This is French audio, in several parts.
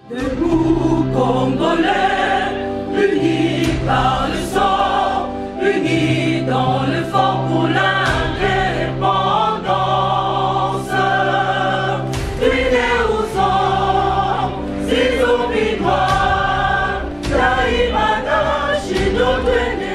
Debout Congolais, unis par le sang, unis dans l'effort pour l'indépendance. Unis aux hommes, ces zombies noirs, Taïmada, chez notre ennemi.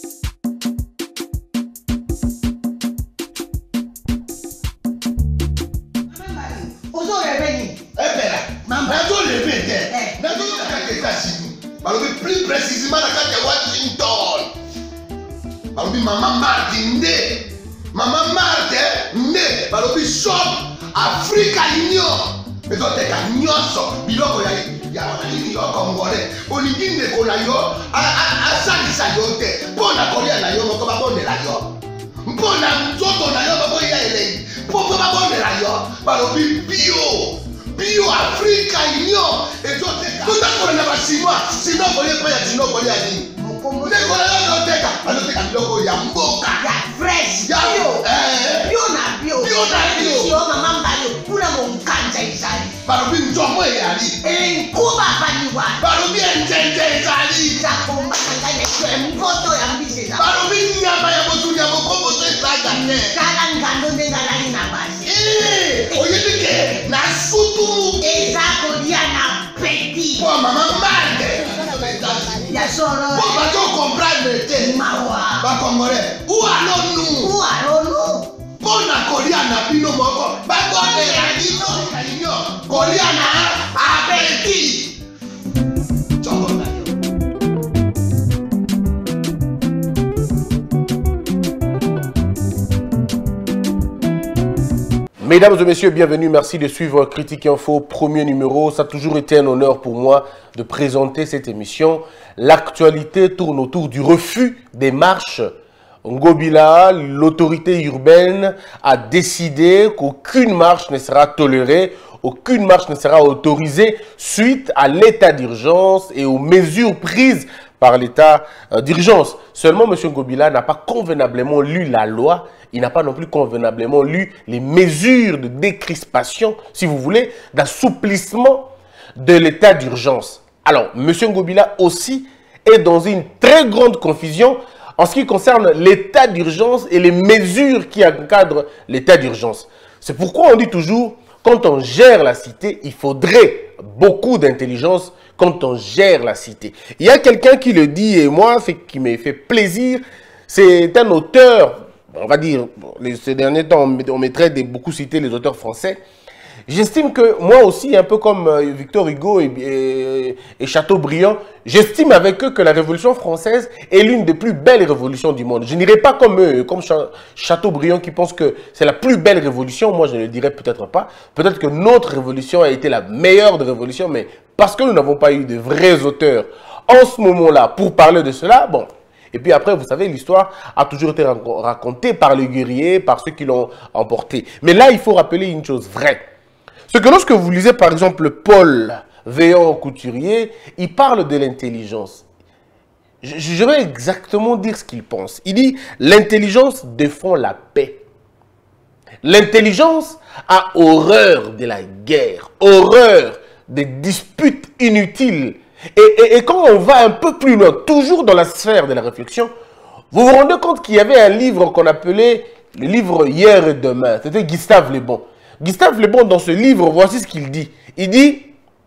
Plus précisément dans Washington. Maman Martin Maman Martin balobi shop Africa Union. Mais quand tu as nyonso biloko ya congolais olingi ndeko na yo asalisa yo te mpona kolia na yo moko babondela yo mpona nzoto na yo moko ya elei mpo babondela yo balobi bio Africa Union ezoteka totakola na bachinois sino kolia mpe ya chino kolia nini ndekola yo azoteka biloko ya mboka ya fresh bio na bio mama mbalo kuna monkanja izali balobi nzongo eyali enkuba baliwa balobi enjenje ezali zakombakanga neso empoto ya mbisi balobi nyama ya motu ya mokomboso ezaga te kala ngando ndengalali na basi oyebi ke na sutu eza kolia na peti po mama mande ya solo po bato comprendre te mawa bakongolais ualonu mpona kolia na bino moko bakondela bino kolia na apeti nzongo na yo. Mesdames et messieurs, bienvenue. Merci de suivre Critique Info, premier numéro. Ça a toujours été un honneur pour moi de présenter cette émission. L'actualité tourne autour du refus des marches. Ngobila, l'autorité urbaine, a décidé qu'aucune marche ne sera tolérée, aucune marche ne sera autorisée suite à l'état d'urgence et aux mesures prises par l'état d'urgence. Seulement, M. Ngobila n'a pas convenablement lu la loi. Il n'a pas non plus convenablement lu les mesures de décrispation, si vous voulez, d'assouplissement de l'état d'urgence. Alors, M. Ngobila aussi est dans une très grande confusion en ce qui concerne l'état d'urgence et les mesures qui encadrent l'état d'urgence. C'est pourquoi on dit toujours, quand on gère la cité, il faudrait beaucoup d'intelligence quand on gère la cité. Il y a quelqu'un qui le dit, et moi, ce qui me fait plaisir, c'est un auteur, on va dire, ces derniers temps, on mettrait beaucoup citer les auteurs français. J'estime que moi aussi, un peu comme Victor Hugo et Chateaubriand, j'estime avec eux que la Révolution française est l'une des plus belles révolutions du monde. Je n'irai pas comme eux, comme Chateaubriand qui pense que c'est la plus belle révolution. Moi, je ne le dirais peut-être pas. Peut-être que notre révolution a été la meilleure des révolutions, mais parce que nous n'avons pas eu de vrais auteurs en ce moment-là pour parler de cela, bon. Et puis après, vous savez, l'histoire a toujours été racontée par les guerriers, par ceux qui l'ont emporté. Mais là, il faut rappeler une chose vraie. C'est que lorsque vous lisez par exemple Paul Véan Couturier, il parle de l'intelligence. Je vais exactement dire ce qu'il pense. Il dit l'intelligence défend la paix. L'intelligence a horreur de la guerre, horreur des disputes inutiles. Et quand on va un peu plus loin, toujours dans la sphère de la réflexion, vous vous rendez compte qu'il y avait un livre qu'on appelait le livre Hier et Demain. C'était Gustave Le Bon. Gustave Le Bon, dans ce livre, voici ce qu'il dit. Il dit,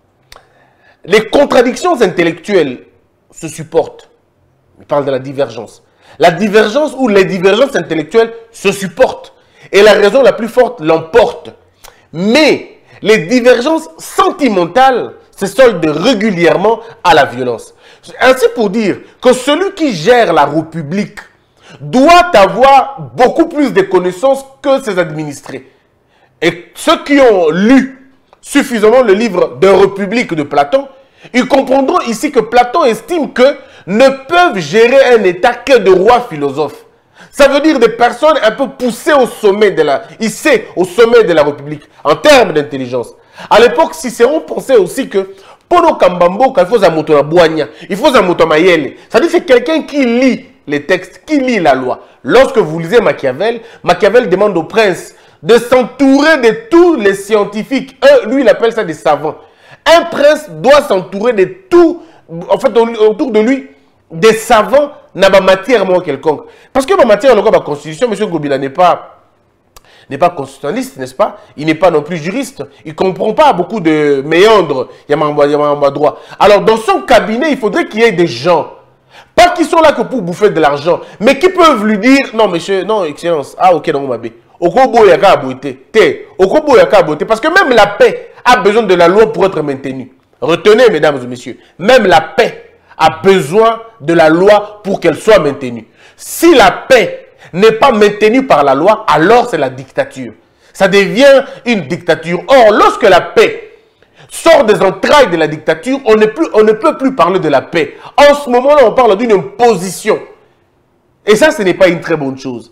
les contradictions intellectuelles se supportent. Il parle de la divergence. La divergence ou les divergences intellectuelles se supportent. Et la raison la plus forte l'emporte. Mais les divergences sentimentales se soldent régulièrement à la violence. Ainsi pour dire que celui qui gère la République doit avoir beaucoup plus de connaissances que ses administrés. Et ceux qui ont lu suffisamment le livre de République de Platon, ils comprendront ici que Platon estime que ne peuvent gérer un État que de rois philosophes. Ça veut dire des personnes un peu poussées au sommet de la, au sommet de la République, en termes d'intelligence. À l'époque, Cicéron pensait aussi que Pono Kambambo, il faut un moto à Boigna, il faut un moto à Mayele. C'est-à-dire que c'est quelqu'un qui lit les textes, qui lit la loi. Lorsque vous lisez Machiavel, Machiavel demande au prince de s'entourer de tous les scientifiques. Lui, il appelle ça des savants. Un prince doit s'entourer de tout, en fait, autour de lui, des savants dans la matière quelconque. Parce que la matière, la constitution, M. Ngobila n'est pas constitutionnaliste, n'est-ce pas? Il n'est pas non plus juriste. Il ne comprend pas beaucoup de méandres. Il y a droit. Alors, dans son cabinet, il faudrait qu'il y ait des gens. Pas qui sont là que pour bouffer de l'argent, mais qui peuvent lui dire, non, monsieur, non, excellence, ah, ok, non, mabé. Okobo yaka aboité. Okobo yaka aboité. Parce que même la paix a besoin de la loi pour être maintenue. Retenez, mesdames et messieurs, même la paix a besoin de la loi pour qu'elle soit maintenue. Si la paix n'est pas maintenue par la loi, alors c'est la dictature. Ça devient une dictature. Or, lorsque la paix sort des entrailles de la dictature, on ne peut plus parler de la paix. En ce moment-là, on parle d'une imposition. Et ça, ce n'est pas une très bonne chose.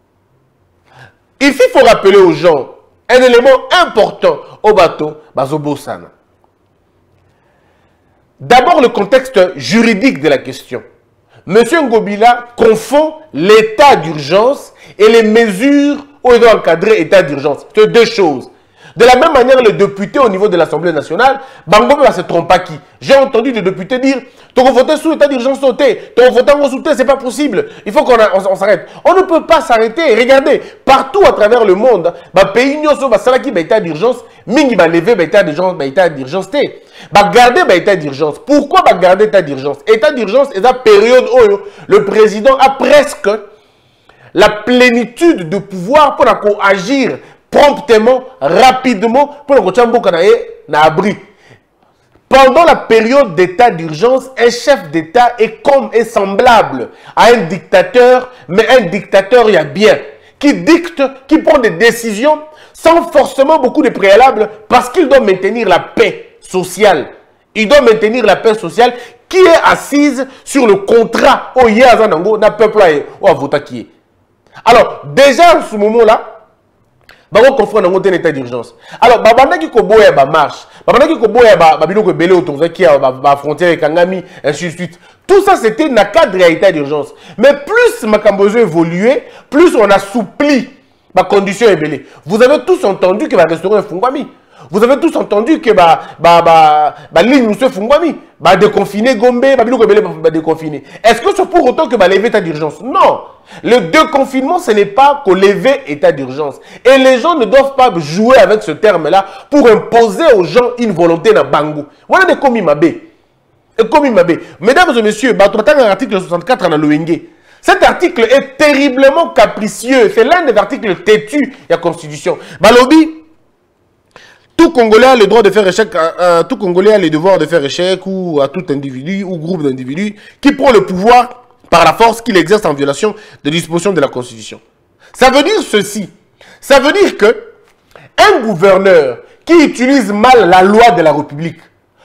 Ici, il faut rappeler aux gens un élément important au bateau, Bazobo Sana. D'abord, le contexte juridique de la question. M. Ngobila confond l'état d'urgence et les mesures où il doit encadrer l'état d'urgence. C'est deux choses. De la même manière, le député au niveau de l'Assemblée nationale, Bango va se tromper qui. J'ai entendu des députés dire tu vas voter sous l'état d'urgence sauté, tu vas voter en sauté, c'est pas possible. Il faut qu'on s'arrête. On ne peut pas s'arrêter. Regardez, partout à travers le monde, pays nyoso ba salaki ba état d'urgence, mingi ba lever ba état d'urgence té. Ba garder ba état d'urgence. Pourquoi ba garder état d'urgence? État d'urgence est la période où le président a presque la plénitude de pouvoir pour agir promptement, rapidement, pour le abri. Pendant la période d'état d'urgence, un chef d'État est semblable à un dictateur, mais un dictateur, il y a bien, qui dicte, qui prend des décisions sans forcément beaucoup de préalables, parce qu'il doit maintenir la paix sociale. Il doit maintenir la paix sociale qui est assise sur le contrat au Yazanango, n'a peuple à voter qui est. Alors, déjà à ce moment-là, on confronte un état d'urgence. Alors, babandaki ko boya ba marche, babandaki ko boya ba biloko belé autour qui a ba frontière Kangami, ainsi de suite. Tout ça c'était dans le cadre de l'état d'urgence. Mais plus Makambozo évolué, plus on assouplit ma condition ébélée. Vous avez tous entendu que le restaurant est Fungwami. Vous avez tous entendu que ligne nous se Fungwami. Déconfiner Gombe, biloko belé déconfiner. Est-ce que c'est pour autant que lever état d'urgence? Non. Le déconfinement, ce n'est pas qu'au lever état d'urgence. Et les gens ne doivent pas jouer avec ce terme-là pour imposer aux gens une volonté dans Bango. Voilà des commis mabé. Mesdames et messieurs, l'article 64 dans l'ONG. Cet article est terriblement capricieux. C'est l'un des articles têtus de la Constitution. Balobi, tout Congolais a le droit de faire échec, tout Congolais a le devoir de faire échec ou à tout individu ou groupe d'individus qui prend le pouvoir par la force qu'il exerce en violation des dispositions de la Constitution. Ça veut dire ceci. Ça veut dire que un gouverneur qui utilise mal la loi de la République,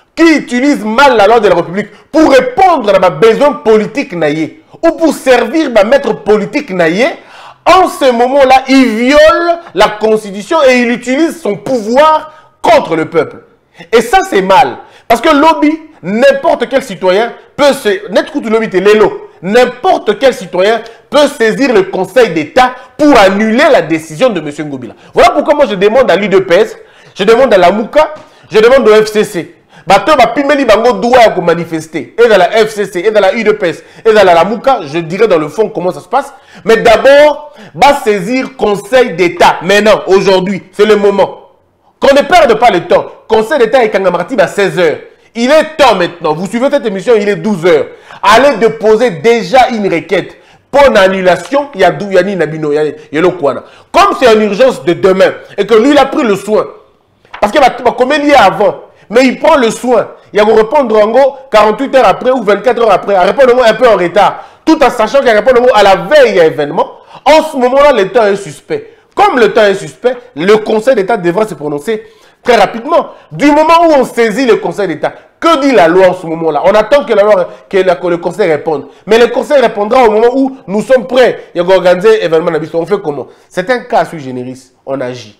pour répondre à ma besoin politique naïe, ou pour servir ma maître politique naïe, en ce moment-là, il viole la Constitution et il utilise son pouvoir contre le peuple. Et ça, c'est mal. Parce que lobby, n'importe quel citoyen peut se... N'importe quel citoyen peut saisir le Conseil d'État pour annuler la décision de M. Ngobila. Voilà pourquoi moi je demande à l'UDPS, je demande à la Mouka, je demande au FCC. Droit à manifester. Et dans la FCC, et dans la UDPS, et dans la Mouka, je dirais dans le fond comment ça se passe. Mais d'abord, va saisir Conseil d'État. Maintenant, aujourd'hui, c'est le moment. Qu'on ne perde pas le temps. Conseil d'État et Kangamarti à 16 h. Il est temps maintenant. Vous suivez cette émission, il est 12 h. Allez déposer déjà une requête pour une annulation. Il y a Douyani Nabino, comme c'est une urgence de demain et que lui, il a pris le soin. Parce qu'il va comme il y a avant. Mais il prend le soin. Il va vous répondre en gros 48 heures après ou 24 heures après. À répondre un peu en retard. Tout en sachant qu'il répond à la veille de l'événement. En ce moment-là, le temps est suspect. Comme le temps est suspect, le Conseil d'État devra se prononcer très rapidement. Du moment où on saisit le Conseil d'État, que dit la loi en ce moment-là? On attend que le Conseil réponde. Mais le Conseil répondra au moment où nous sommes prêts. Il y a organisé l'événement. On fait comment? C'est un cas sui generis. On agit.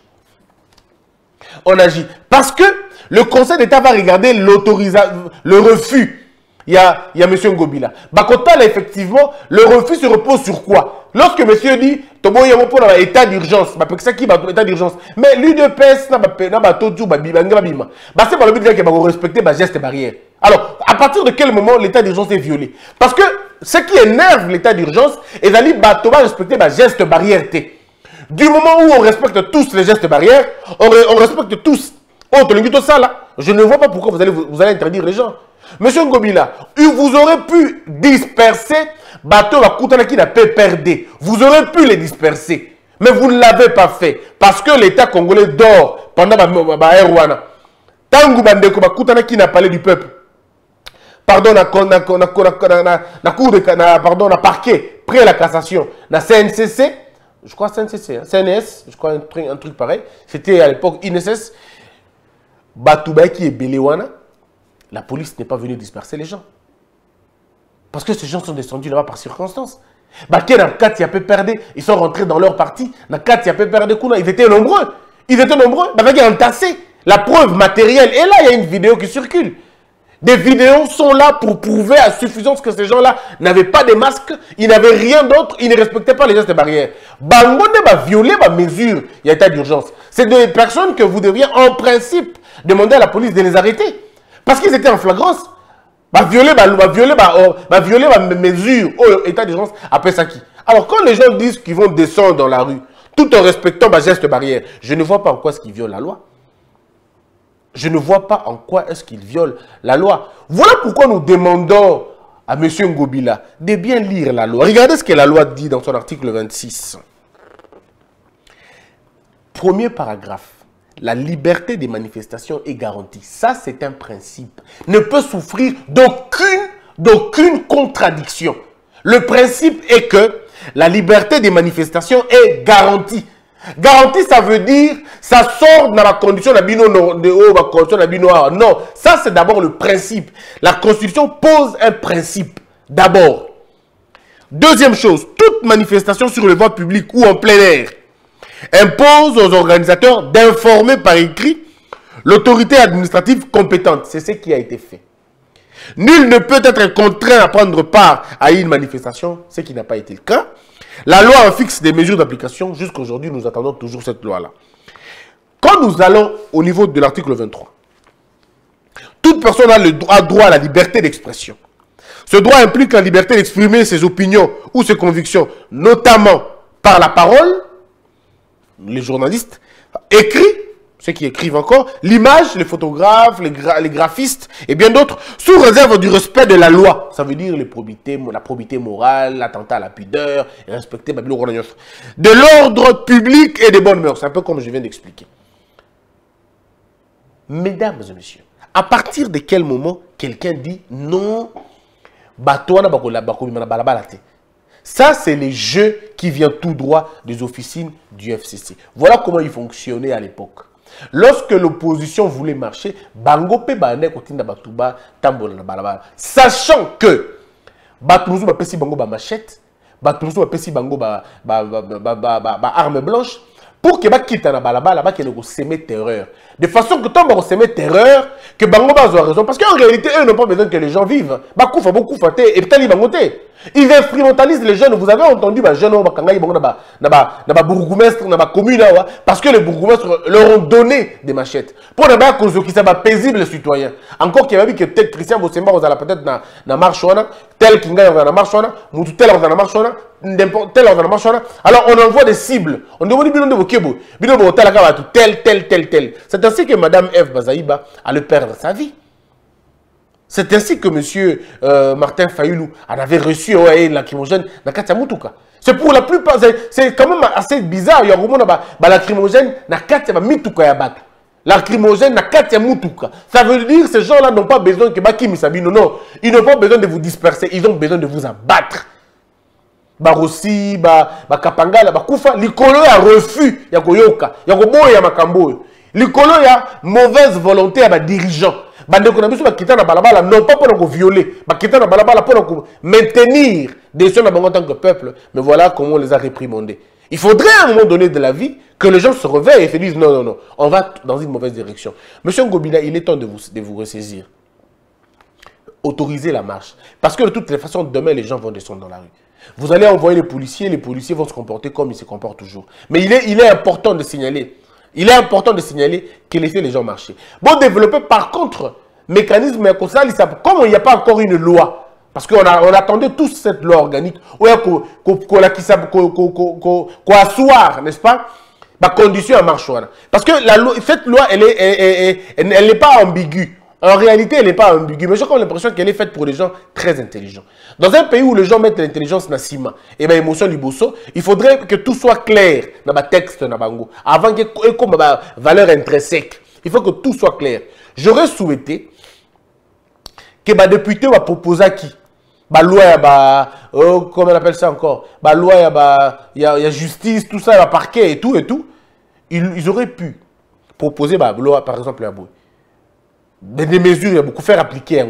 On agit. Parce que le Conseil d'État va regarder le refus il y a M. Ngobila. Bakotal, effectivement, le refus se repose sur quoi? Lorsque monsieur dit, Tobo Yamo pour l'état d'urgence, état d'urgence, mais l'UDPS n'a pas tout dit, c'est pas le but de dire qu'il va respecter les gestes barrières. Alors, à partir de quel moment l'état d'urgence est violé? Parce que ce qui énerve l'état d'urgence, c'est d'aller respecter les gestes barrières. Du moment où on respecte tous les gestes barrières, on respecte tous. Je ne vois pas pourquoi vous allez interdire les gens. Monsieur Ngobila, vous aurez pu disperser bateau qui n'a pas perdu. Vous aurez pu les disperser. Mais vous ne l'avez pas fait. Parce que l'État congolais dort pendant la Erwana. Tangu bandeko bakutana qui n'a parlé du peuple. Pardon, na parquet, près la cassation. Na CNCC, je crois CNCC, CNS, je crois un truc pareil. C'était à l'époque INSS. Batouba qui est Béléwana. La police n'est pas venue disperser les gens. Parce que ces gens sont descendus là-bas par circonstance. Ils sont rentrés dans leur parti. Ils étaient nombreux. Ils étaient nombreux. Entassés. La preuve matérielle. Et là, il y a une vidéo qui circule. Des vidéos sont là pour prouver à suffisance que ces gens-là n'avaient pas de masques. Ils n'avaient rien d'autre. Ils ne respectaient pas les gestes barrières. Bango va violer ma mesure. Il y a état d'urgence. C'est des personnes que vous devriez en principe demander à la police de les arrêter. Parce qu'ils étaient en flagrance. Violer ma mesure au état d'urgence après ça qui. Alors quand les gens disent qu'ils vont descendre dans la rue, tout en respectant ma geste barrière, je ne vois pas en quoi est-ce qu'ils violent la loi. Je ne vois pas en quoi est-ce qu'ils violent la loi. Voilà pourquoi nous demandons à M. Ngobila de bien lire la loi. Regardez ce que la loi dit dans son article 26. Premier paragraphe. La liberté des manifestations est garantie. Ça, c'est un principe. Ne peut souffrir d'aucune contradiction. Le principe est que la liberté des manifestations est garantie. Garantie, ça veut dire, ça sort dans la condition de la bino de haut, la condition de la bino. Non, ça c'est d'abord le principe. La Constitution pose un principe, d'abord. Deuxième chose, toute manifestation sur le voie publique ou en plein air impose aux organisateurs d'informer par écrit l'autorité administrative compétente. C'est ce qui a été fait. Nul ne peut être contraint à prendre part à une manifestation, ce qui n'a pas été le cas. La loi en fixe des mesures d'application. Jusqu'à aujourd'hui, nous attendons toujours cette loi-là. Quand nous allons au niveau de l'article 23, toute personne a droit à la liberté d'expression. Ce droit implique la liberté d'exprimer ses opinions ou ses convictions, notamment par la parole, les journalistes, écrit, ceux qui écrivent encore, l'image, les photographes, les graphistes et bien d'autres, sous réserve du respect de la loi. Ça veut dire la probité morale, l'attentat à la pudeur, et respecter de l'ordre public et des bonnes mœurs. C'est un peu comme je viens d'expliquer. Mesdames et messieurs, à partir de quel moment quelqu'un dit non, ça, c'est les jeux qui viennent tout droit des officines du FCC. Voilà comment ils fonctionnaient à l'époque. Lorsque l'opposition voulait marcher, sachant que Batouzoum a pesi bango ba machette, Batouzoum a pesi bango ba arme blanche, pour que quitte na balabala, qu'il ait semé terreur. De façon que tant qu'on semé terreur, que bango ba a raison. Parce qu'en réalité, eux n'ont pas besoin que les gens vivent. Bakoufa, beaucoup faté, et peut-être ils vont monter. Ils instrumentalisent les jeunes. Vous avez entendu les jeunes bourgmestre, commune, parce que les bourgmestres leur ont donné des machettes. Pour ne pas qu'ils soient paisibles les citoyens. Encore qu'il y a que peut-être Christian Bossemba, vous allez peut-être dans marche, tel qu'il y a dans marche, tel dans la marche, tel dans la marche. Alors on envoie des cibles. On demande tel. C'est ainsi que Mme Eve Bazaïba allait perdre sa vie. C'est ainsi que M. Martin Fayoulou en avait reçu un lacrymogène dans Katia Moutouka. C'est pour la plupart, c'est quand même assez bizarre. Il y a un lacrymogène dans Katia Moutouka Yabatou. Lacrymogène dans Katia Moutouka. Ça veut dire que ces gens-là n'ont pas besoin que Bakimi Sabino. Non, ils n'ont pas besoin de vous disperser. Ils ont besoin de vous abattre. Barossi, Kapangala, Koufa, l'icolo a refus. Il y a Goyoka, il y a Goboya Makambo. L'icolo a mauvaise volonté à dirigeant. Bande qu'on a besoin de quitter la balabala, non pas pour nous violer, mais quitter la balabala pour nous maintenir des choses en tant que peuple. Mais voilà comment on les a réprimandés. Il faudrait à un moment donné de la vie que les gens se réveillent et se disent non, on va dans une mauvaise direction. Monsieur Ngobila, il est temps de vous ressaisir. autoriser la marche. Parce que de toutes les façons, demain, les gens vont descendre dans la rue. Vous allez envoyer les policiers vont se comporter comme ils se comportent toujours. Mais il est important de signaler, que laisser les gens marcher. Bon, développer par contre, mécanisme, comme il n'y a pas encore une loi, parce qu'on attendait tous cette loi organique, qu'on asseoir, n'est-ce pas, la condition à marche. Parce que cette loi, elle n'est pas ambiguë. En réalité, elle n'est pas ambiguë, mais j'ai comme l'impression qu'elle est faite pour des gens très intelligents. Dans un pays où les gens mettent l'intelligence dans le ciment et bien l'émotion du bosso, il faudrait que tout soit clair dans le texte, avant qu'il y ait comme valeur intrinsèque. Il faut que tout soit clair. J'aurais souhaité que les députés va proposer à qui? La loi, comment on appelle ça encore? La loi, il y a justice, tout ça, le parquet et tout. Ils auraient pu proposer la loi, par exemple, la boue. Des mesures, il y a beaucoup faire appliquer.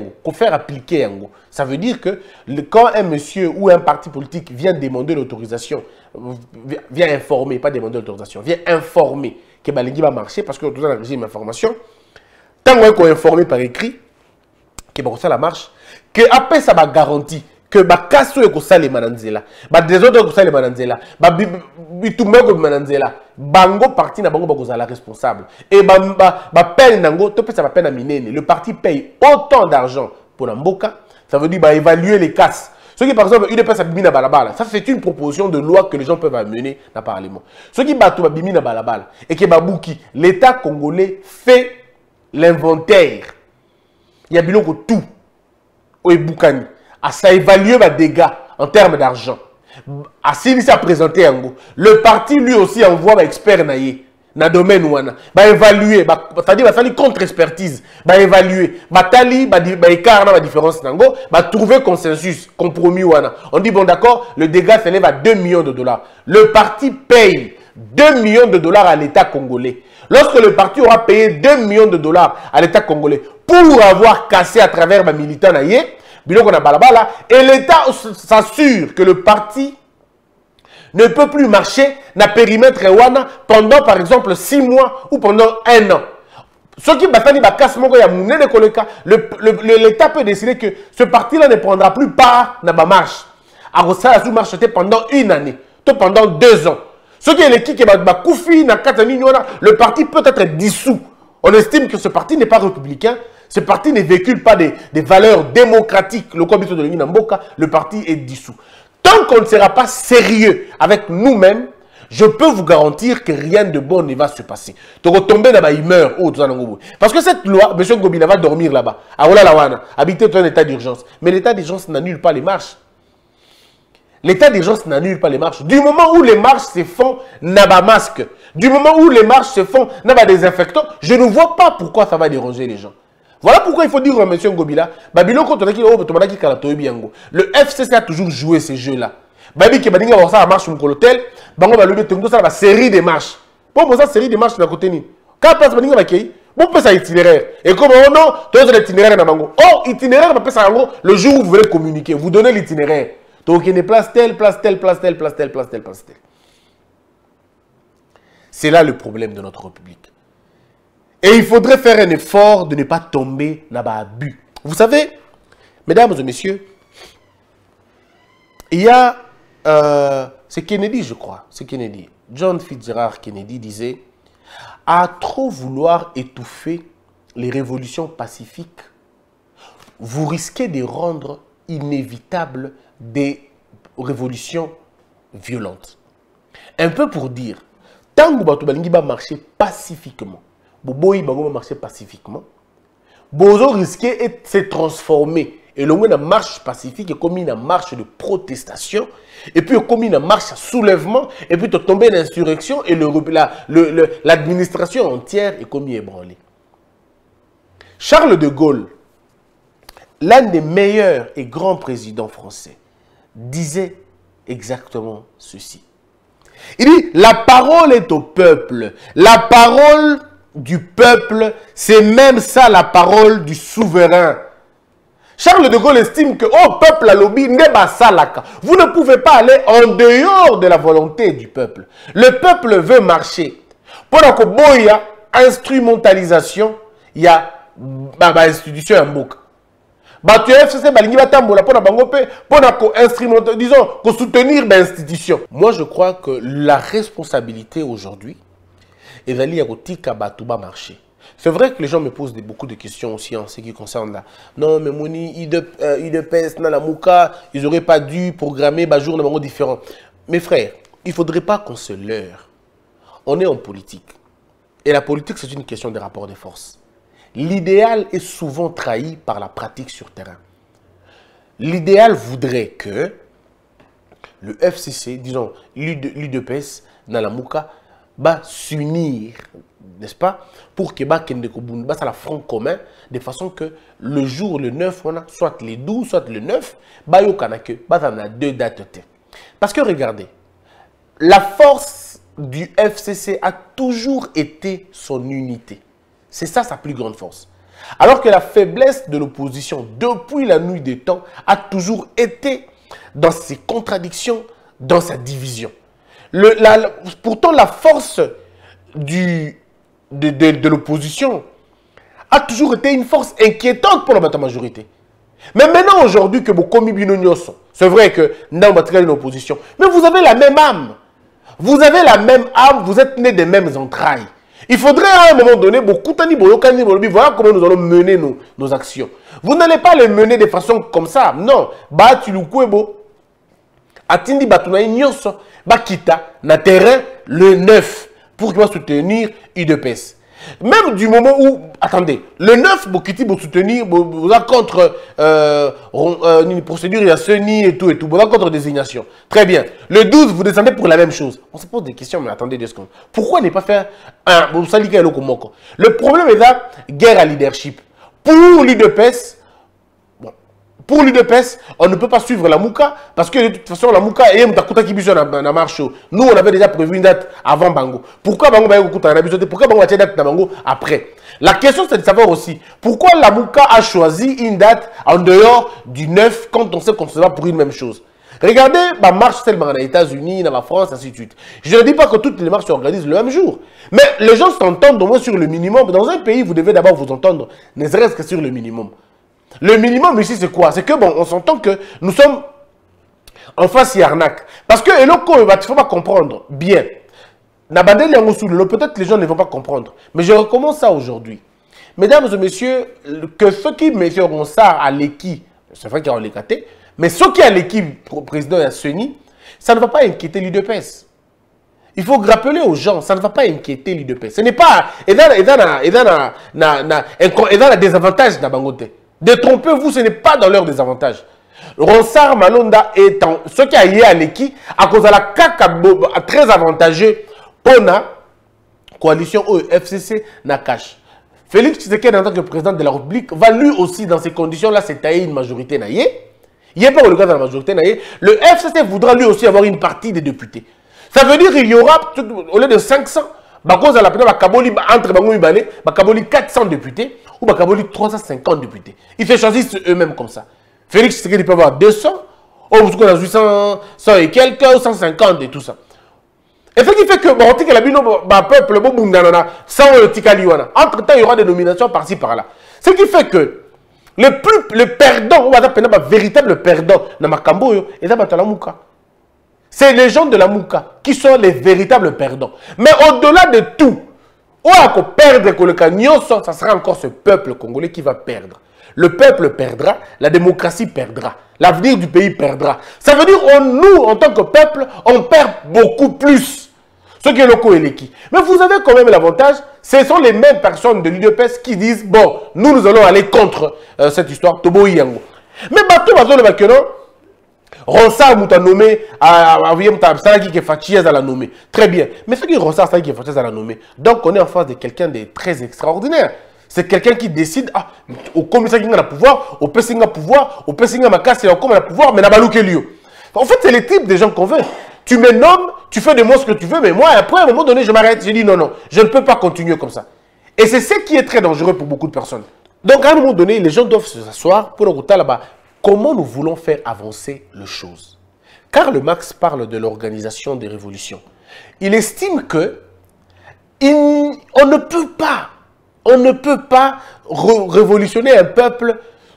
Ça veut dire que quand un monsieur ou un parti politique vient demander l'autorisation, vient informer, pas demander l'autorisation, vient informer que Balingi va marcher parce que dans le régime d'information, tant qu'on est informé par écrit, que ça la marche, que après ça va garantir que bakaso eko sale mananzela ba désordre eko sale mananzela ba bitumba eko mananzela bango parti na bango bakozala responsable et ba peine nango to pesa ba peine minene le parti paye autant d'argent pour la mboka, ça veut dire ba évaluer les casses. Ceux qui par exemple une pesa bimina balabala, ça c'est une proposition de loi que les gens peuvent amener dans le parlement. Ceux qui battent ba bimina balabala et que babouki l'État congolais fait l'inventaire. Il y a biloko tout au Boukani. À ça évaluer les dégâts en termes d'argent. À s'il a présenté un go. Le parti lui aussi envoie des experts dans le domaine où va évaluer, c'est-à-dire va contre-expertise, va évaluer, va tali, va écarter la différence nango, va trouver consensus, compromis on dit bon d'accord, le dégât s'élève à 2 millions de dollars. Le parti paye 2 millions de dollars à l'État congolais. Lorsque le parti aura payé 2 millions de dollars à l'État congolais pour avoir cassé à travers les militants et l'État s'assure que le parti ne peut plus marcher dans le périmètre pendant par exemple 6 mois ou pendant 1 an. Ce qui l'État peut décider que ce parti-là ne prendra plus part dans la marche. Marche pendant 1 année, pendant 2 ans. Ce qui est l'équipe qui le parti peut être dissous. On estime que ce parti n'est pas républicain. Ce parti ne véhicule pas des valeurs démocratiques. Le parti est dissous. Tant qu'on ne sera pas sérieux avec nous-mêmes, je peux vous garantir que rien de bon ne va se passer. Tu vas tomber dans la humeur. Parce que cette loi, M. Ngobila va dormir là-bas. Habiter dans un état d'urgence. Mais l'état d'urgence n'annule pas les marches. L'état d'urgence n'annule pas les marches. Du moment où les marches se font, n'a pas masque. Du moment où les marches se font, n'a pas désinfectant, je ne vois pas pourquoi ça va déranger les gens. Voilà pourquoi il faut dire à M. Ngobila, le FCC a toujours joué ces jeux-là. Babi qui badinga va ça marche sur l'hôtel, bango ba lobi tengo ça la série de marches. Bon ça série de marches na côté ni. Quand passe badinga ba kei, bon peut ça itinéraire. Et comme oh non, tous les itinéraires na bango. Oh itinéraire ba pesa bango le jour où vous voulez communiquer, vous donnez l'itinéraire. Donc il y a place telle, place telle, place telle, place telle, place telle, place telle. C'est là le problème de notre République. Et il faudrait faire un effort de ne pas tomber dans l'abus. Vous savez, mesdames et messieurs, il y a, c'est Kennedy, je crois, c'est Kennedy. John Fitzgerald Kennedy disait, à trop vouloir étouffer les révolutions pacifiques, vous risquez de rendre inévitables des révolutions violentes. Un peu pour dire, tant que vous va marcher pacifiquement, Boboy va marcher pacifiquement, Bozo risquer de se transformer. Et l'on a une marche pacifique, et comme une marche de protestation, et puis comme une marche à soulèvement, et puis tomber dans l'insurrection, et l'administration entière est comme ébranlée. Charles de Gaulle, l'un des meilleurs et grands présidents français, disait exactement ceci. Il dit, la parole est au peuple. La parole du peuple, c'est même ça la parole du souverain. Charles de Gaulle estime que, oh peuple à lobby, vous ne pouvez pas aller en dehors de la volonté du peuple. Le peuple veut marcher. Pendant que il y a instrumentalisation, il y a institution en boucle. Tu FCC, disons, pour soutenir l'institution. Moi, je crois que la responsabilité aujourd'hui est d'aller à Gotika Batouba marché. C'est vrai que les gens me posent beaucoup de questions aussi en ce qui concerne là. Non, mais Moni, IDPS, Nalamouka, ils n'auraient pas dû programmer un jour de différents. Mes frères, il ne faudrait pas qu'on se leurre. On est en politique. Et la politique, c'est une question de rapport de force. L'idéal est souvent trahi par la pratique sur terrain. L'idéal voudrait que le FCC, disons, l'UDPS, Nalamouka, va s'unir, n'est-ce pas, pour que ça la front commun, de façon que le jour, le 9, soit les 12, soit le 9, on a 2 dates. Parce que regardez, la force du FCC a toujours été son unité. C'est ça sa plus grande force. Alors que la faiblesse de l'opposition, depuis la nuit des temps, a toujours été dans ses contradictions, dans sa division. Pourtant, la force de l'opposition a toujours été une force inquiétante pour la majorité. Mais maintenant, aujourd'hui, que vous commis binonioso, c'est vrai que nous avons une opposition, mais vous avez la même âme. Vous avez la même âme, vous êtes nés des mêmes entrailles. Il faudrait à un moment donné, voilà comment nous allons mener nos actions. Vous n'allez pas les mener de façon comme ça. Non. Atindi Batuna Nyoso, Bakita, na terrain le 9 pour qu'il va soutenir UDPS. Même du moment où, attendez, le 9, Bokiti va soutenir, vous êtes contre une procédure, il y a CENI et tout, vous êtes contre désignation. Très bien. Le 12, vous descendez pour la même chose. On se pose des questions, mais attendez 2 secondes. Pourquoi ne pas faire un Le problème est là, guerre à leadership. Pour l'UDPS, pour l'UDPS, on ne peut pas suivre la Mouka parce que de toute façon, la Mouka est en marche. Nous, on avait déjà prévu une date avant Bango. Pourquoi Bango va Pourquoi Bango va une date Bango après? La question, c'est de savoir aussi pourquoi la Mouka a choisi une date en dehors du 9 quand on sait qu'on se va pour une même chose. Regardez la marche tellement dans les États-Unis, dans la France, ainsi de suite. Je ne dis pas que toutes les marches s'organisent le même jour. Mais les gens s'entendent au moins sur le minimum. Dans un pays, vous devez d'abord vous entendre, ne serait-ce que sur le minimum. Le minimum ici, c'est quoi? C'est que, bon, on s'entend que nous sommes en face d'arnaque. Parce que, il ne faut pas comprendre bien. Peut-être les gens ne vont pas comprendre. Mais je recommence ça aujourd'hui. Mesdames et messieurs, que ceux qui mettront ça à l'équipe, c'est vrai qu'il y a l'écarté, mais ceux qui ont l'équipe président de la CENI, ça ne va pas inquiéter l'UDPS. Il faut rappeler aux gens, ça ne va pas inquiéter l'UDPS. Ce n'est pas... Et dans la désavantage de Bangote. Détrompez-vous, ce n'est pas dans leur désavantage. Ronsard Malonda est en... Ce qui a lié à l'équipe, à cause de la CAC très avantageux, on a coalition FCC Nakash. Félix Tshisekedi, en tant que président de la République, va lui aussi, dans ces conditions-là, se tailler une majorité naïe. Il n'y a pas le cas de la majorité naïe. Le FCC voudra lui aussi avoir une partie des députés. Ça veut dire qu'il y aura, au lieu de 500, entre 400 députés ou 350 députés. Ils font choisir eux-mêmes comme ça. Félix Tshisekedi peut avoir 200, ou 800 et quelques, 150 et tout ça. Et ce qui fait que le peuple, entre-temps, il y aura des nominations par-ci, par-là. Ce qui fait que le perdant, ou le véritable perdant, c'est les gens de la Mouka qui sont les véritables perdants. Mais au-delà de tout, ça sera encore ce peuple congolais qui va perdre. Le peuple perdra, la démocratie perdra, l'avenir du pays perdra. Ça veut dire que nous, en tant que peuple, on perd beaucoup plus. Ce qui est locaux et l'équipe. Mais vous avez quand même l'avantage, ce sont les mêmes personnes de l'UDPS qui disent, bon, nous allons aller contre cette histoire. Tobo Yango. Mais bateau, Ronsard m'a nommé, qui est fatigué à la nommer. Très bien. Mais ce qui est Ronsard, qui est fatigué à la nommer. Donc on est en face de quelqu'un de très extraordinaire. C'est quelqu'un qui décide, au commissaire qui a le pouvoir, au PSing a le pouvoir, au PSing a ma casse, il a le pouvoir, mais n'a pas lieu. En fait, c'est le type de gens qu'on veut. Tu me nommes, tu fais de moi ce que tu veux, mais moi, après, à un moment donné, je m'arrête. Je dis non, non, je ne peux pas continuer comme ça. Et c'est ce qui est très dangereux pour beaucoup de personnes. Donc, à un moment donné, les gens doivent s'asseoir pour le côté là-bas. Comment nous voulons faire avancer les choses? Karl Marx parle de l'organisation des révolutions. Il estime que on ne peut pas révolutionner un peuple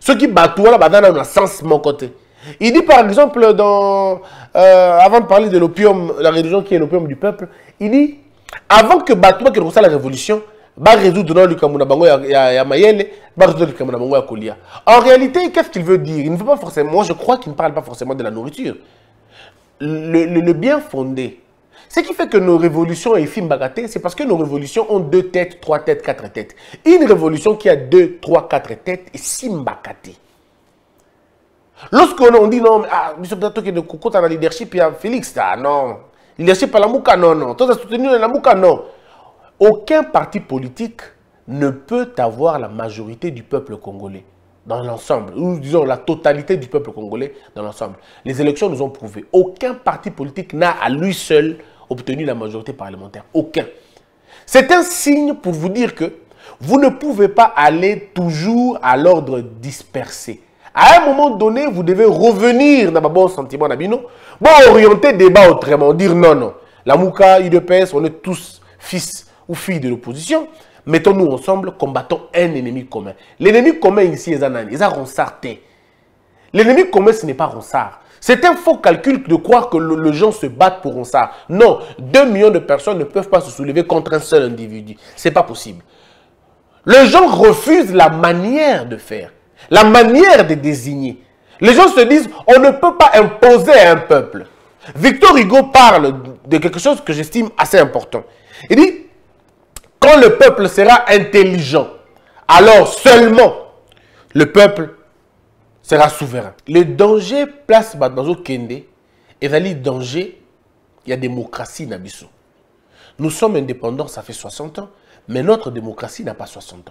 Ceux qui battent, voilà, dans le sens mon côté. Il dit par exemple, avant de parler de l'opium, la religion qui est l'opium du peuple, il dit, avant que Batouma qui reçoit la révolution, va résoudre le Kamuna Bango ya Mayele, va résoudre le Kamuna Bango ya Kolia. En réalité, qu'est-ce qu'il veut dire? Il ne veut pas forcément, moi je crois qu'il ne parle pas forcément de la nourriture. Le bien fondé. Ce qui fait que nos révolutions et films bagatés, c'est parce que nos révolutions ont 2 têtes, 3 têtes, 4 têtes. Une révolution qui a 2, 3, 4 têtes est simbakaté. Lorsqu'on dit non, nous sommes peut-être de Koukou dans la leadership, il y a Félix, non. Leadership à la Mouka, non. Toi, tu as soutenu la Mouka, non. Aucun parti politique ne peut avoir la majorité du peuple congolais dans l'ensemble. Nous disons la totalité du peuple congolais dans l'ensemble. Les élections nous ont prouvé. Aucun parti politique n'a à lui seul obtenu la majorité parlementaire. Aucun. C'est un signe pour vous dire que vous ne pouvez pas aller toujours à l'ordre dispersé. À un moment donné, vous devez revenir dans le bon sentiment d'Abino, bon, orienter le débat autrement, dire non, non. La Mouka, UDPS, on est tous fils ou filles de l'opposition. Mettons-nous ensemble, combattons un ennemi commun. L'ennemi commun ici, c'est Ronsard. L'ennemi commun, ce n'est pas Ronsard. C'est un faux calcul de croire que les gens se battent pour Ronsard. Non, 2 millions de personnes ne peuvent pas se soulever contre un seul individu. Ce n'est pas possible. Les gens refusent la manière de faire. La manière de désigner. Les gens se disent, on ne peut pas imposer à un peuple. Victor Hugo parle de quelque chose que j'estime assez important. Il dit, quand le peuple sera intelligent, alors seulement le peuple sera souverain. Le danger place Badmazo Kende, et le danger, il y a démocratie Nabiso. Nous sommes indépendants, ça fait 60 ans, mais notre démocratie n'a pas 60 ans.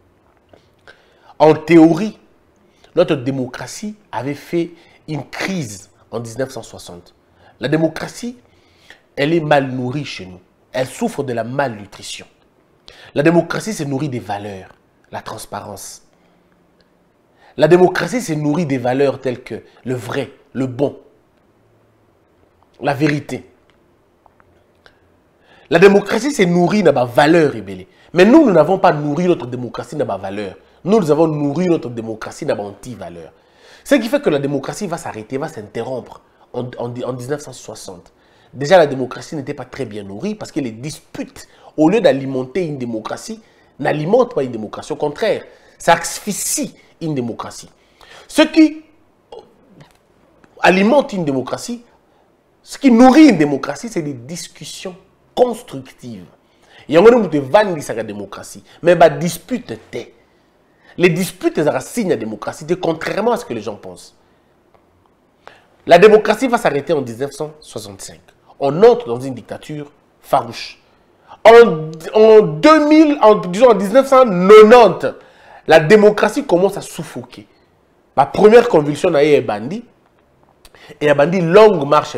En théorie, notre démocratie avait fait une crise en 1960. La démocratie, elle est mal nourrie chez nous. Elle souffre de la malnutrition. La démocratie se nourrit des valeurs, la transparence. La démocratie se nourrit des valeurs telles que le vrai, le bon, la vérité. La démocratie se nourrit de valeurs rebelles. Mais nous n'avons pas nourri notre démocratie de valeurs. Nous avons nourri notre démocratie d'anti-valeurs. Ce qui fait que la démocratie va s'arrêter, va s'interrompre en 1960. Déjà, la démocratie n'était pas très bien nourrie parce que les disputes, au lieu d'alimenter une démocratie, n'alimentent pas une démocratie. Au contraire, ça asphyxie une démocratie. Ce qui alimente une démocratie, ce qui nourrit une démocratie, c'est des discussions constructives. Il y a un qui vendre la démocratie, mais la dispute est. Les disputes sont un signe de démocratie, contrairement à ce que les gens pensent. La démocratie va s'arrêter en 1965. On entre dans une dictature farouche. En 1990, la démocratie commence à suffoquer. Ma première convulsion est Bandi. Et Bandi, longue marche.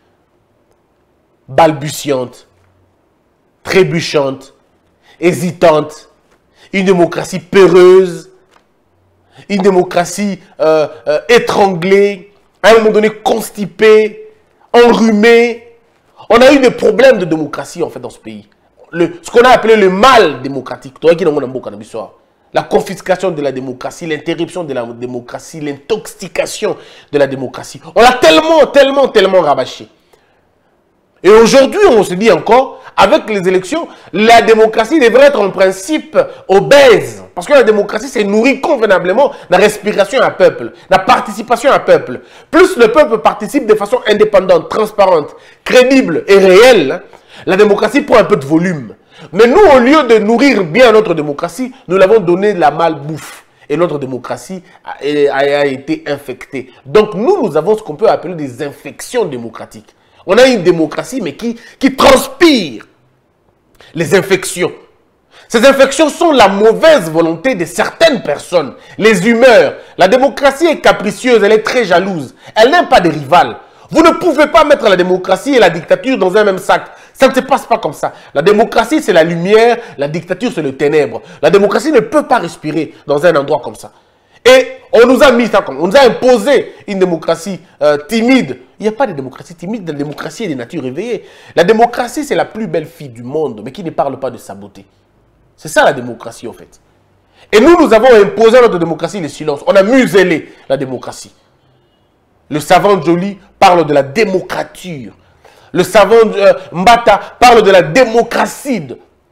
Balbutiante, trébuchante, hésitante. Une démocratie peureuse. Une démocratie étranglée. À un moment donné, constipée, enrhumée. On a eu des problèmes de démocratie en fait dans ce pays. Ce qu'on a appelé le mal démocratique. La confiscation de la démocratie, l'interruption de la démocratie, l'intoxication de la démocratie. On l'a tellement rabâché. Et aujourd'hui, on se dit encore, avec les élections, la démocratie devrait être en principe obèse. Parce que la démocratie, c'est nourrit convenablement la respiration à peuple, la participation à peuple. Plus le peuple participe de façon indépendante, transparente, crédible et réelle, la démocratie prend un peu de volume. Mais nous, au lieu de nourrir bien notre démocratie, nous l'avons donné de la malbouffe. Et notre démocratie a été infectée. Donc nous avons ce qu'on peut appeler des infections démocratiques. On a une démocratie, mais qui transpire les infections. Ces infections sont la mauvaise volonté de certaines personnes, les humeurs. La démocratie est capricieuse, elle est très jalouse. Elle n'aime pas des rivales. Vous ne pouvez pas mettre la démocratie et la dictature dans un même sac. Ça ne se passe pas comme ça. La démocratie, c'est la lumière, la dictature, c'est le ténèbre. La démocratie ne peut pas respirer dans un endroit comme ça. Et on nous a mis ça comme, on nous a imposé une démocratie timide. Il n'y a pas de démocratie timide, la démocratie est de nature éveillée. La démocratie, c'est la plus belle fille du monde, mais qui ne parle pas de sa beauté. C'est ça la démocratie, en fait. Et nous avons imposé à notre démocratie le silence. On a muselé la démocratie. Le savant Joly parle de la démocrature. Le savant Mbata parle de la démocratie.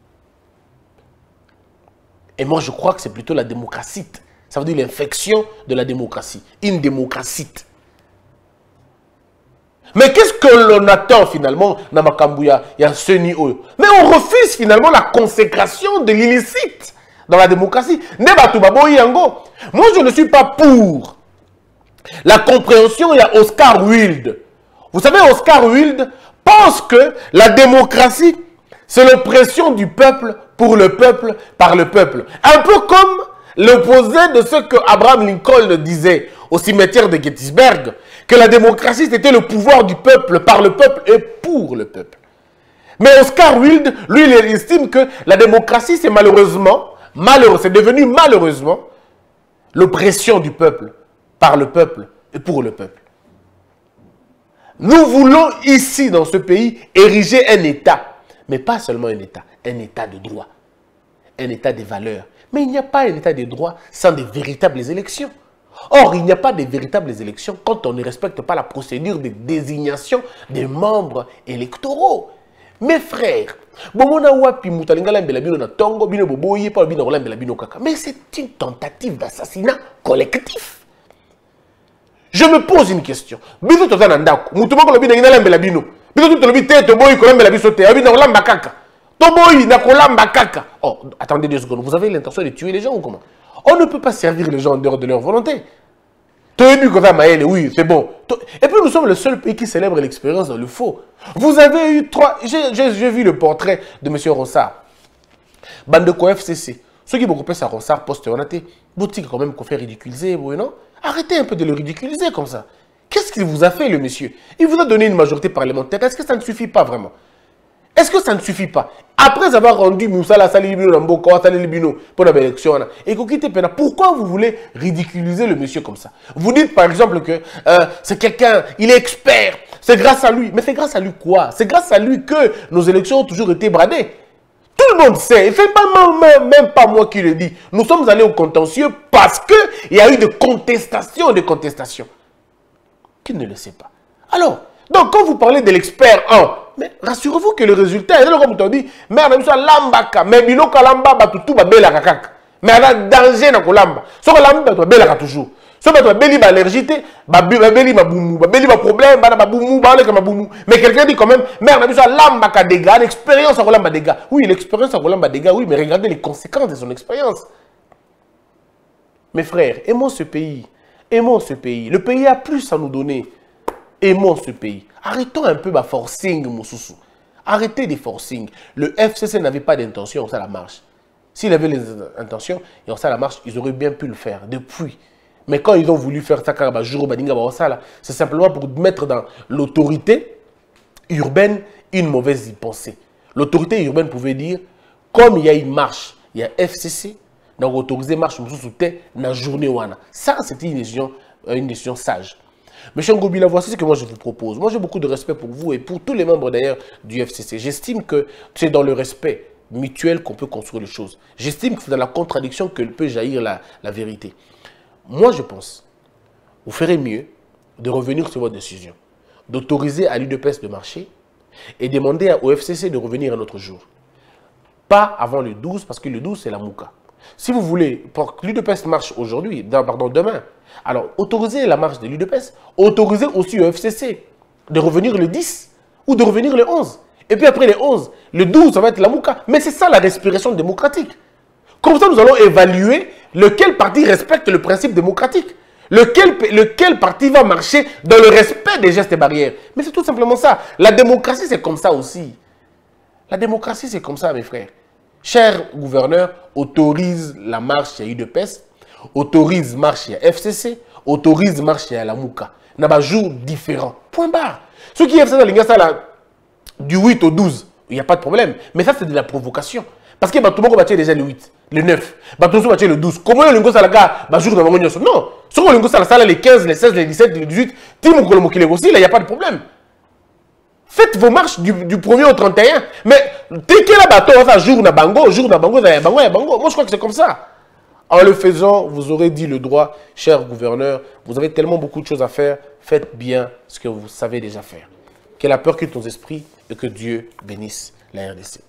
Et moi, je crois que c'est plutôt la démocratie. Ça veut dire l'infection de la démocratie. Une démocratie. Mais qu'est-ce que l'on attend finalement dans Makambouya? Il y a ce niveau. Mais on refuse finalement la consécration de l'illicite dans la démocratie. Moi, je ne suis pas pour la compréhension. Il y a Oscar Wilde. Vous savez, Oscar Wilde pense que la démocratie, c'est l'oppression du peuple pour le peuple, par le peuple. Un peu comme l'opposé de ce que Abraham Lincoln disait au cimetière de Gettysburg, que la démocratie, c'était le pouvoir du peuple, par le peuple et pour le peuple. Mais Oscar Wilde, lui, il estime que la démocratie, c'est malheureusement, c'est devenu malheureusement l'oppression du peuple, par le peuple et pour le peuple. Nous voulons ici, dans ce pays, ériger un État, mais pas seulement un État de droit, un État des valeurs. Mais il n'y a pas un État de droit sans de véritables élections. Or, il n'y a pas de véritables élections quand on ne respecte pas la procédure de désignation des membres électoraux. Mes frères, mais c'est une tentative d'assassinat collectif. Je me pose une question. Oh, attendez 2 secondes. Vous avez l'intention de tuer les gens ou comment? On ne peut pas servir les gens en dehors de leur volonté. Oui, c'est bon. Et puis nous sommes le seul pays qui célèbre l'expérience dans le faux. Vous avez eu 3... J'ai vu le portrait de M. Rossard. Bandeko FCC. Ceux qui m'occupaient ça, Rossard, poste-on a été boutique quand même qu'on fait ridiculiser, non? Arrêtez un peu de le ridiculiser comme ça. Qu'est-ce qu'il vous a fait, le monsieur? Il vous a donné une majorité parlementaire. Est-ce que ça ne suffit pas vraiment? Est-ce que ça ne suffit pas? Après avoir rendu Moussala Salibino Namboka, Salibino pour l'élection, pourquoi vous voulez ridiculiser le monsieur comme ça? Vous dites par exemple que c'est quelqu'un, il est expert, c'est grâce à lui. Mais c'est grâce à lui quoi? C'est grâce à lui que nos élections ont toujours été bradées. Tout le monde sait, et c'est pas même pas moi qui le dis. Nous sommes allés au contentieux parce qu'il y a eu des contestations, Qui ne le sait pas? Alors, donc quand vous parlez de l'expert 1, mais rassurez-vous que le résultat est là, comme tu as dit, mais on a mis ça lambaka, mais bino kalamba batutu ba bela kakak. Mais on a danger na kolamba. So lamba to bela toujours. So ba to beli ba allergité, ba beli ba boumou, ba beli ba problème, ba boumou, ba le comme boumou. Mais quelqu'un dit quand même, mais on a mis ça lambaka dégâts, l'expérience à kolamba dégâts. Oui, l'expérience à kolamba dégâts, oui, mais regardez les conséquences de son expérience. Mes frères, aimons ce pays. Aimons ce pays. Le pays a plus à nous donner. Aimons ce pays. Arrêtons un peu de forcing, Moussoussou. Arrêtez des forcing. Le FCC n'avait pas d'intention, on ça la marche. S'il avait les intentions, et on ça la marche, ils auraient bien pu le faire depuis. Mais quand ils ont voulu faire ça, c'est simplement pour mettre dans l'autorité urbaine une mauvaise pensée. L'autorité urbaine pouvait dire, comme il y a une marche, il y a FCC, donc autoriser marche Moussoussou dans la journée. Ça, c'était une décision sage. Monsieur Ngobila, voici ce que moi je vous propose. Moi j'ai beaucoup de respect pour vous et pour tous les membres d'ailleurs du FCC. J'estime que c'est dans le respect mutuel qu'on peut construire les choses. J'estime que c'est dans la contradiction que peut jaillir la vérité. Moi je pense, vous ferez mieux de revenir sur votre décision, d'autoriser à l'UDPS de marcher et demander au FCC de revenir un autre jour. Pas avant le 12 parce que le 12 c'est la Mouka. Si vous voulez, pour que l'UDPS marche aujourd'hui, demain, alors autorisez la marche de l'UDPS, autorisez aussi au FCC de revenir le 10 ou de revenir le 11. Et puis après le 11, le 12, ça va être la Mouka. Mais c'est ça la respiration démocratique. Comme ça, nous allons évaluer lequel parti respecte le principe démocratique. Lequel parti va marcher dans le respect des gestes et barrières. Mais c'est tout simplement ça. La démocratie, c'est comme ça aussi. La démocratie, c'est comme ça, mes frères. Cher gouverneur, autorise la marche à UDPS, autorise marche à FCC, autorise marche à la Mouka. Il y a des jours différents. Point barre. Ceux qui FCC, du 8 au 12, il n'y a pas de problème. Mais ça, c'est de la provocation. Parce que tout le monde va déjà le 8, le 9, tout le monde va le 12. Comment il y a un jour de non. Si on a les 15, les 16, les 17, les 18, il n'y a pas de problème. Faites vos marches du 1er au 31. Mais dès que la bateau, jour na bango, moi je crois que c'est comme ça. En le faisant, vous aurez dit le droit, cher gouverneur, vous avez tellement beaucoup de choses à faire, faites bien ce que vous savez déjà faire. Que la peur quitte nos esprits et que Dieu bénisse la RDC.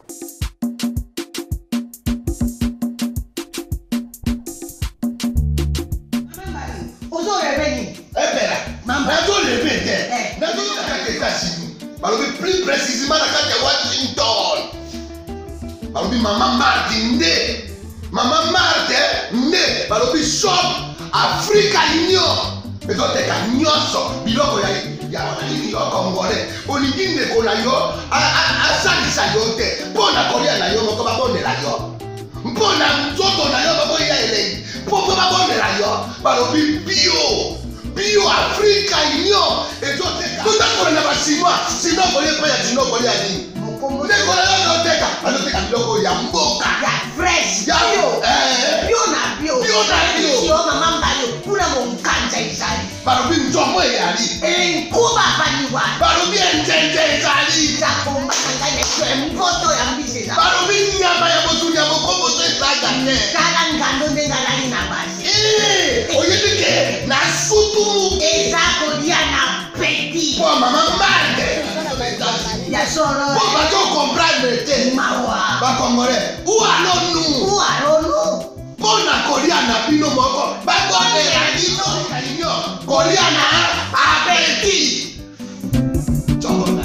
Plus précisément dans Washington. Maman Marthe Maman Marthe nde balobi shop Africa Union. Mais donc nyonso biloko ya nini yo congolais. Olingi ndeko na yo asalisa yo te. Mpona kolia na yo moko babondela yo. Mpona nzoto na yo baboya elei. Mpo babondela yo balobi bio Africa Union. Et donc teka na basinois sino kolia pa ya sino kolia nini. Ndeko na yo teka aloteka biloko ya mboka ya fresh ya bio sio mama mbayo kuna monkanja izali balobi nzomo eyali nkuba baniwa balobi enjenje ezali zakomba ngane mpoto ya mbiseza balobi nyama ya botunya bokomboto ezaga te kala ngando ndengalali na basi oyebike na sutu ezakolia na petit po mama mande ya soro po bato comprendre te mawa ba congolais ou alonu pona kolia na bino moko babondela bino kolia na abeti chokona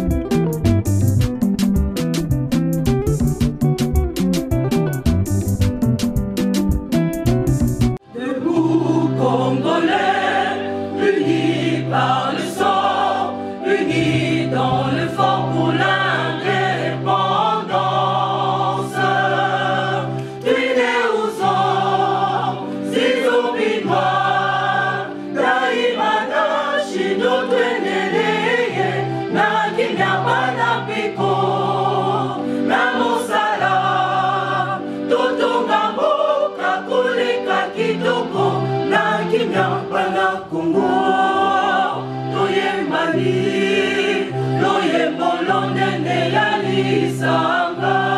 Debout Congolais, unis par le sang, unis dans le fort pour l'indépendance. Unis aux hommes, si zobinois, daimana shindo tweneleye, na kinyamana piko, na mosala, totonga mboka koleka kitoko, na kinyamana Kongo, toyembani, loyembo lonene ya lisanga.